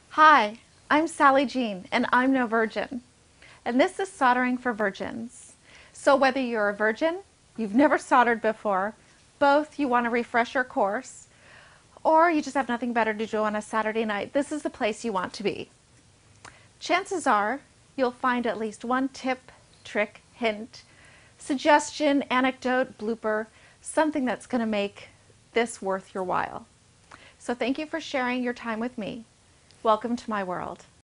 Hi, I'm Sally Jean, and I'm no virgin. And this is Soldering for Virgins. So whether you're a virgin, you've never soldered before, both you want to refresh your course, or you just have nothing better to do on a Saturday night, this is the place you want to be. Chances are you'll find at least one tip, trick, hint, suggestion, anecdote, blooper, something that's going to make this worth your while. So thank you for sharing your time with me. Welcome to my world.